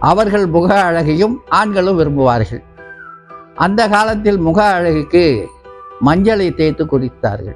அவர்கள் முக அழகையும் ஆண்களும் விரும்புவார்கள். அந்த காலத்தில் முக அழகுக்கு மஞ்சளை தேய்த்து குடித்தார்கள்.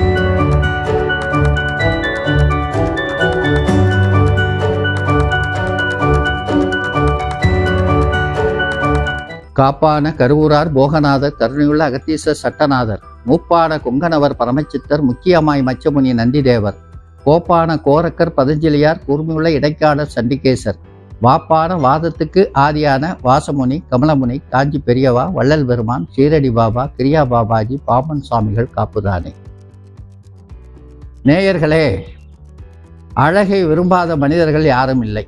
காப்பான கருவூரார் போகநாதர் கருணையுள்ள அகத்தீசர் சட்டநாதர் மூப்பான கொங்கணவர் பரமச்சித்தர் முக்கியமாய் மச்சமுனி நந்திதேவர் கோப்பான கோரக்கர் பதஞ்சலியார் கூர்மையுள்ள இடைக்காடர் சண்டிகேசர் வாப்பான வாதத்துக்கு ஆதியான வாசமுனி கமலமுனி காஞ்சி பெரியவா வள்ளல் பெருமான் ஷீரடி பாபா கிரியா பாபாஜி பாமன் சுவாமிகள் காப்புதானே. நேயர்களே, அழகை விரும்பாத மனிதர்கள் யாரும் இல்லை.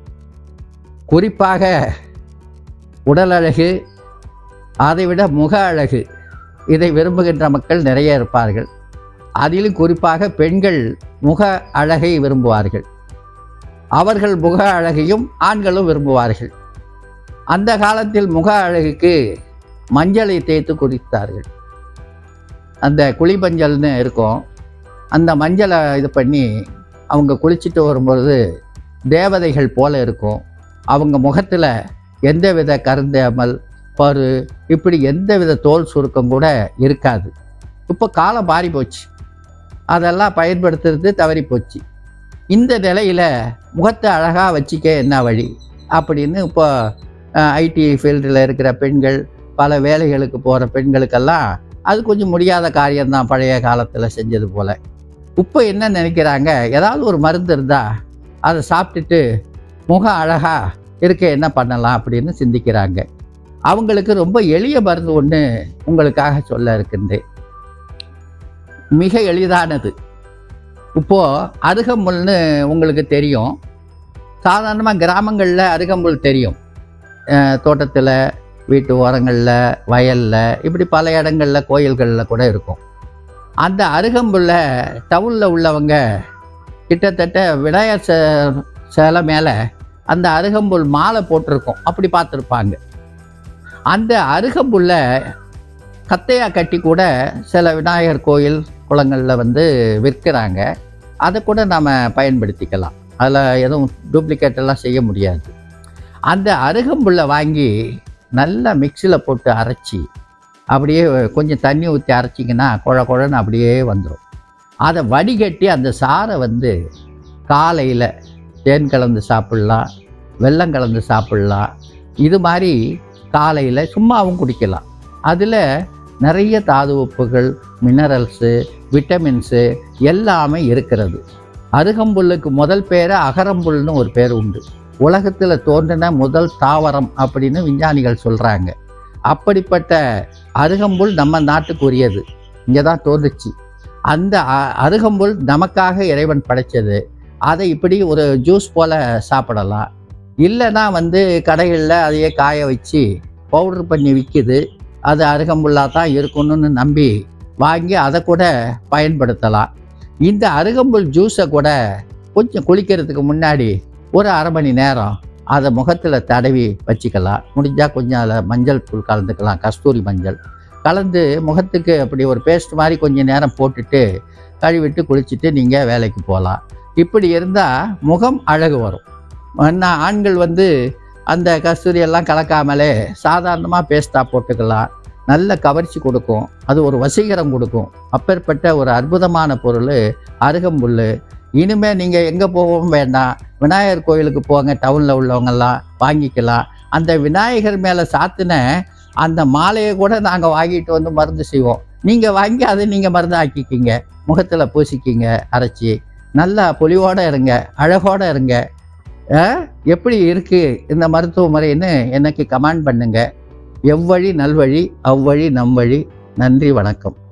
குறிப்பாக உடல் அழகு, அதைவிட முக அழகு, இதை விரும்புகின்ற மக்கள் நிறைய இருப்பார்கள். அதிலும் குறிப்பாக பெண்கள் முக அழகை விரும்புவார்கள். அவர்கள் முக அழகையும் ஆண்களும் விரும்புவார்கள். அந்த காலத்தில் முக அழகுக்கு மஞ்சளை தேய்த்து குடித்தார்கள். அந்த குழி மஞ்சள்னு இருக்கும். அந்த மஞ்சளை இது பண்ணி அவங்க குளிச்சுட்டு வரும்பொழுது தேவதைகள் போல இருக்கும். அவங்க முகத்தில் எந்தவித கருந்தேமல் பரு இப்படி எந்தவித தோல் சுருக்கம் கூட இருக்காது. இப்போ காலம் மாறி போச்சு, அதெல்லாம் பயன்படுத்துறது தவறி போச்சு. இந்த நிலையில் முகத்தை அழகாக வச்சிக்க என்ன வழி அப்படின்னு இப்போ ஐடி ஃபீல்டில் இருக்கிற பெண்கள், பல வேலைகளுக்கு போகிற பெண்களுக்கெல்லாம் அது கொஞ்சம் முடியாத காரியம்தான் பழைய காலத்தில் செஞ்சது போல். இப்போ என்ன நினைக்கிறாங்க, ஏதாவது ஒரு மருந்து இருந்தால் அதை சாப்பிட்டுட்டு முகம் அழகாக இருக்க என்ன பண்ணலாம் அப்படின்னு சிந்திக்கிறாங்க. அவங்களுக்கு ரொம்ப எளிய மருந்து ஒன்று உங்களுக்காக சொல்ல இருக்கின்றேன். மிக எளிதானது. இப்போது அருகம்புல்னு உங்களுக்கு தெரியும். சாதாரணமாக கிராமங்களில் அருகம்புல் தெரியும். தோட்டத்தில், வீட்டு ஓரங்களில், வயலில், இப்படி பல இடங்களில், கோயில்களில் கூட இருக்கும். அந்த அருகம்புல்லை டவுனில் உள்ளவங்க கிட்டத்தட்ட விநாயகர் சிலை மேலே அந்த அருகம்புல் மாலை போட்டிருக்கும், அப்படி பார்த்துருப்பாங்க. அந்த அருகம்புல்லை கத்தையாக கட்டி கூட சில விநாயகர் கோயில் குளங்களில் விற்கிறாங்க. அதை கூட நாம் பயன்படுத்திக்கலாம். அதில் எதுவும் டூப்ளிகேட்டெல்லாம் செய்ய முடியாது. அந்த அருகம்புல்லை வாங்கி நல்லா மிக்சியில் போட்டு அரைச்சி அப்படியே கொஞ்சம் தண்ணி ஊற்றி அரைச்சிங்கன்னா குழ குழன்னு அப்படியே வந்துடும். அதை வடிகட்டி அந்த சாறை காலையில் தேன் கலந்து சாப்பிட்லாம், வெல்லம் கலந்து சாப்பிட்லாம். இது மாதிரி காலையில் சும்மாவும் குடிக்கலாம். அதில் நிறைய தாது உப்புகள், மினரல்ஸு, விட்டமின்ஸு எல்லாமே இருக்கிறது. அருகம்புல்லுக்கு முதல் பேர் அகரம்புல்னு ஒரு பேர் உண்டு. உலகத்தில் தோன்றின முதல் தாவரம் அப்படின்னு விஞ்ஞானிகள் சொல்கிறாங்க. அப்படிப்பட்ட அருகம்புல் நம்ம நாட்டுக்கு உரியது. இங்கே தான் தோன்றுச்சு. அந்த அருகம்புல் நமக்காக இறைவன் படைத்தது. அதை இப்படி ஒரு ஜூஸ் போல் சாப்பிடலாம். இல்லைன்னா கடைகளில் அதையே காய வச்சு பவுட்ரு பண்ணி விற்கிது. அது அருகம்புல்லாக தான் இருக்கணும்னு நம்பி வாங்கி அதை கூட பயன்படுத்தலாம். இந்த அருகம்புல் ஜூஸை கூட கொஞ்சம் குளிக்கிறதுக்கு முன்னாடி ஒரு அரை மணி நேரம் அதை முகத்தில் தடவி வச்சுக்கலாம். முடிஞ்சால் கொஞ்சம் அதில் மஞ்சள் தூள் கலந்துக்கலாம், கஸ்தூரி மஞ்சள் கலந்து முகத்துக்கு அப்படி ஒரு பேஸ்ட் மாதிரி கொஞ்சம் நேரம் போட்டுட்டு கழுவிட்டு குளிச்சுட்டு நீங்கள் வேலைக்கு போகலாம். இப்படி இருந்தால் முகம் அழகு வரும். ஆண்கள் அந்த கஸ்தூரி எல்லாம் கலக்காமலே சாதாரணமாக பேஸ்ட்டாக போட்டுக்கலாம். நல்ல கவர்ச்சி கொடுக்கும், அது ஒரு வசீகரம் கொடுக்கும். அப்பேற்பட்ட ஒரு அற்புதமான பொருள் அருகம்புல். இனிமேல் நீங்கள் எங்கே போகவும் வேண்டாம், விநாயகர் கோயிலுக்கு போங்க, டவுனில் உள்ளவங்கெல்லாம் வாங்கிக்கலாம். அந்த விநாயகர் மேலே சாத்தின அந்த மாலையை கூட நாங்கள் வாங்கிட்டு மருந்து செய்வோம். நீங்கள் வாங்கி அதை நீங்கள் மருந்து ஆக்கிக்கிங்க, முகத்தில் பூசிக்கிங்க அரைச்சி. நல்லா பொலிவோடு இருங்க, அழகோடு இருங்க. எப்படி இருக்குது இந்த மருத்துவ முறைன்னு எனக்கு கமெண்ட் பண்ணுங்கள். எவ்வழி நல்வழி, அவ்வழி நம் வழி. நன்றி, வணக்கம்.